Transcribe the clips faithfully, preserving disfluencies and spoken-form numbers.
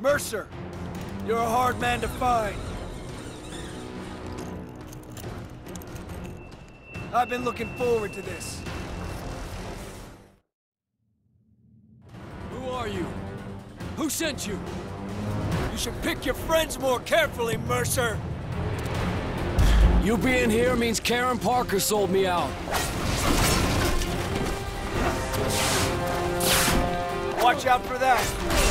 Mercer, you're a hard man to find. I've been looking forward to this. Who are you? Who sent you? You should pick your friends more carefully, Mercer. You being here means Karen Parker sold me out. Watch out for that.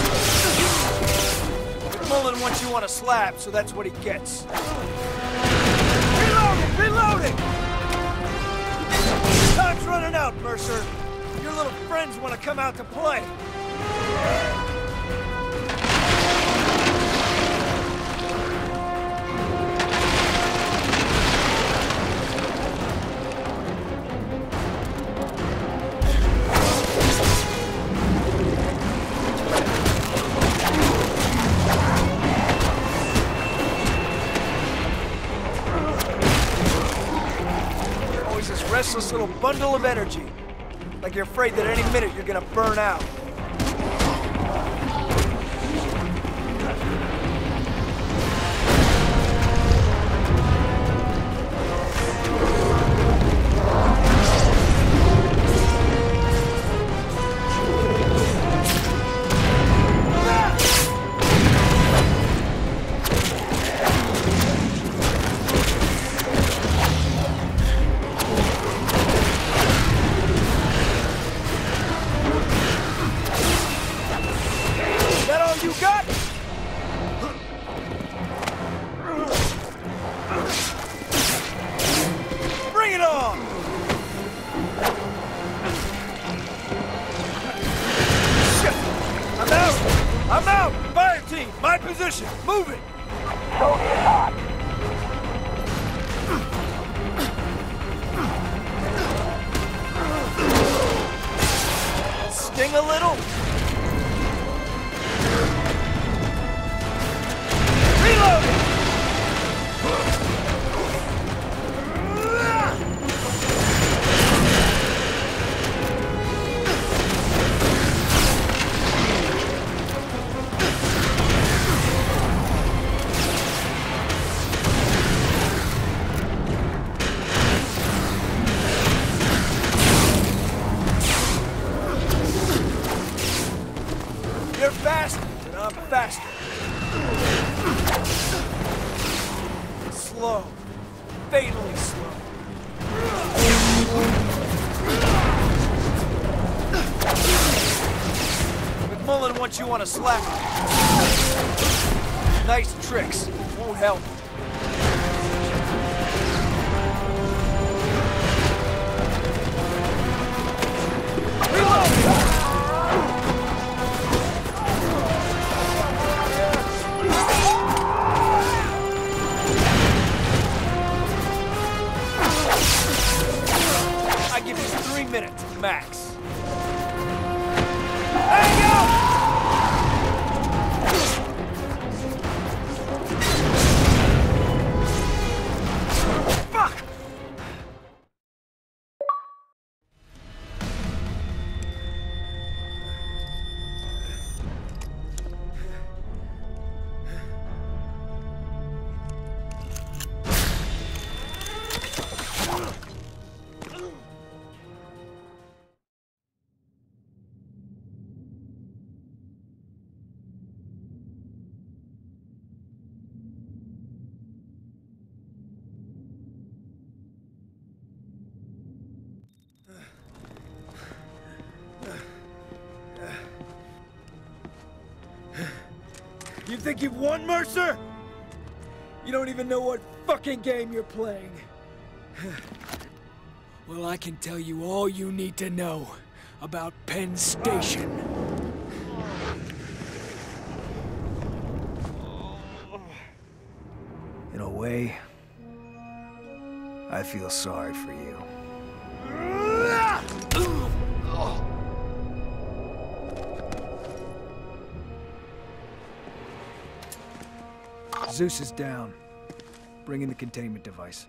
Mullen wants you on a slab, so that's what he gets. Reloading! Reloading! Time's running out, Mercer. Your little friends want to come out to play. Restless little bundle of energy. Like you're afraid that any minute you're gonna burn out. Position! Move it! Show me hot! Sting a little? Reloading! You're faster, and I'm faster. Slow. Fatally slow. McMullen wants you on a slap. Nice tricks. Won't help. Reload! I give you three minutes, max. Hang out! Fuck! You think you've won, Mercer? You don't even know what fucking game you're playing. Well, I can tell you all you need to know about Penn Station. In a way, I feel sorry for you. Zeus is down. Bring in the containment device.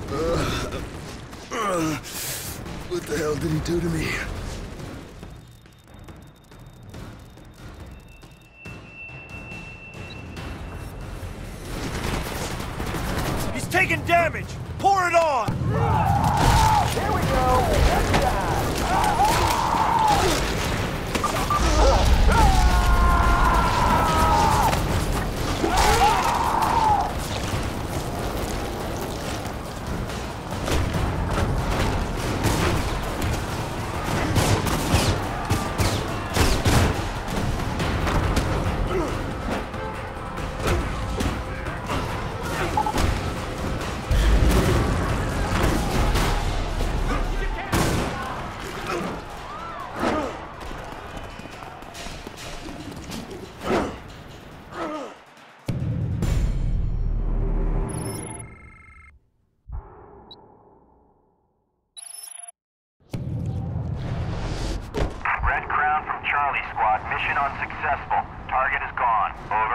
Uh, uh, what the hell did he do to me? He's taking damage! Pour it on! Here we go! Red Crown from Charlie Squad. Mission unsuccessful. Target is gone. Over.